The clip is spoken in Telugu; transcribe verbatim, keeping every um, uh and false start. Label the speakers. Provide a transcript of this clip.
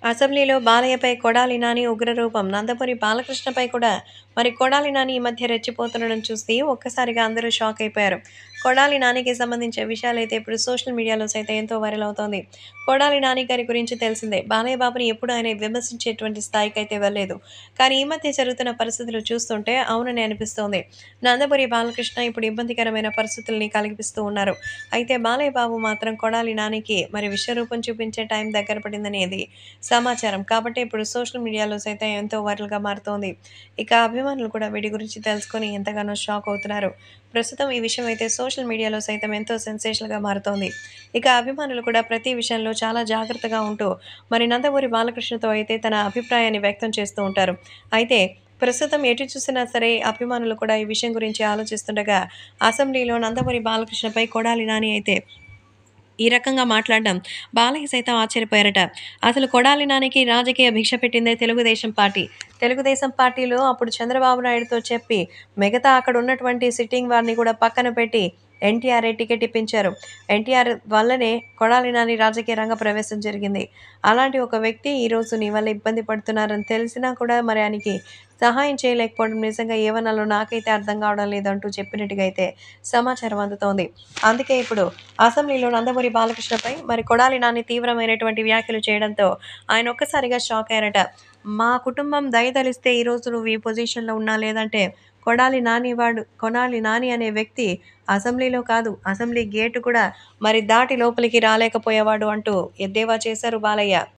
Speaker 1: అసెంబ్లీలో బాలయ్యపై కొడాలి నాని ఉగ్రరూపం. నందమూరి బాలకృష్ణపై కూడా మరి కొడాలి నాని ఈ మధ్య రెచ్చిపోతుండడం చూసి ఒక్కసారిగా అందరూ షాక్ అయిపోయారు. కొడాలి నానికి సంబంధించిన విషయాలైతే ఇప్పుడు సోషల్ మీడియాలో సైతం ఎంతో వైరల్ అవుతోంది. కొడాలి నాని గారి గురించి తెలిసిందే. బాలయ్య బాబుని ఎప్పుడు ఆయన విమర్శించేటువంటి స్థాయికైతే వెళ్ళలేదు. కానీ ఈ మధ్య జరుగుతున్న పరిస్థితులు చూస్తుంటే అవునని అనిపిస్తోంది. నందమూరి బాలకృష్ణ ఇప్పుడు ఇబ్బందికరమైన పరిస్థితుల్ని కలిగిస్తూ ఉన్నారు. అయితే బాలయ్య బాబు మాత్రం కొడాలి నానికి మరి విశ్వరూపం చూపించే టైం దగ్గర పడిందనేది సమాచారం. కాబట్టి ఇప్పుడు సోషల్ మీడియాలో సైతం ఎంతో వైరల్‌గా మారుతోంది. ఇక అభిమానులు కూడా వీటి గురించి తెలుసుకొని ఎంతగానో షాక్ అవుతున్నారు. ప్రస్తుతం ఈ విషయం అయితే సోషల్ మీడియాలో సైతం ఎంతో సెన్సేషనల్‌గా మారుతోంది. ఇక అభిమానులు కూడా ప్రతి విషయంలో చాలా జాగ్రత్తగా ఉంటూ మరి నందమూరి బాలకృష్ణతో అయితే తన అభిప్రాయాన్ని వ్యక్తం చేస్తూ ఉంటారు. అయితే ప్రస్తుతం ఎటు చూసినా సరే అభిమానులు కూడా ఈ విషయం గురించి ఆలోచిస్తుండగా అసెంబ్లీలో నందమూరి బాలకృష్ణపై కొడాలి నాని అయితే ఈ రకంగా మాట్లాడడం బాలయ్య సైతం ఆశ్చర్యపోయారట. అసలు కొడాలి నానికి రాజకీయ భిక్ష పెట్టిందే తెలుగుదేశం పార్టీ. తెలుగుదేశం పార్టీలో అప్పుడు చంద్రబాబు నాయుడుతో చెప్పి మిగతా అక్కడ ఉన్నటువంటి సిట్టింగ్ వారిని కూడా పక్కన పెట్టి ఎన్టీఆర్‌ఏ టికెట్ ఇప్పించారు. ఎన్టీఆర్ వల్లనే కొడాలి నాని రాజకీయ రంగ ప్రవేశం జరిగింది. అలాంటి ఒక వ్యక్తి ఈరోజు నీ వల్ల ఇబ్బంది పడుతున్నారని తెలిసినా కూడా మరి ఆయనకి సహాయం చేయలేకపోవడం నిజంగా ఏమనాలో నాకైతే అర్థం కావడం లేదంటూ చెప్పినట్టుగా అయితే సమాచారం అందుతోంది. అందుకే ఇప్పుడు అసెంబ్లీలో నందమూరి బాలకృష్ణపై మరి కొడాలి నాని తీవ్రమైనటువంటి వ్యాఖ్యలు చేయడంతో ఆయన ఒక్కసారిగా షాక్ అయ్యారట. మా కుటుంబం దయతలిస్తే ఈరోజు నువ్వు ఈ పొజిషన్‌లో ఉన్నా లేదంటే కొడాలి నాని వాడు కొడాలి నాని అనే వ్యక్తి అసెంబ్లీలో కాదు అసెంబ్లీ గేటు కూడా మరి దాటి లోపలికి రాలేకపోయేవాడు అంటూ ఎద్దేవా చేశారు బాలయ్య.